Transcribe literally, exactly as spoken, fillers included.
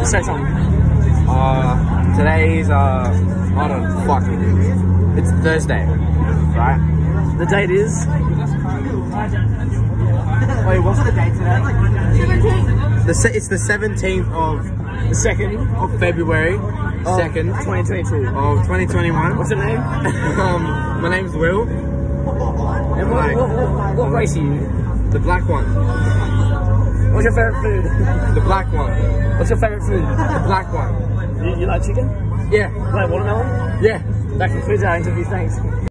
Say something. Uh, today's, uh, I don't know, fuck it. It's Thursday, right? The date is... Wait, what's the date today? seventeenth. The se it's the seventeenth of The second of February, of second twenty twenty-two. of twenty twenty-one. What's your name? um, my name's Will, And what, Like- what, what, what race are you? the black one, What's your favourite food? the black one, What's your favourite food? the black one. You, you like chicken? Yeah, You like watermelon? yeah. That concludes our interview, thanks.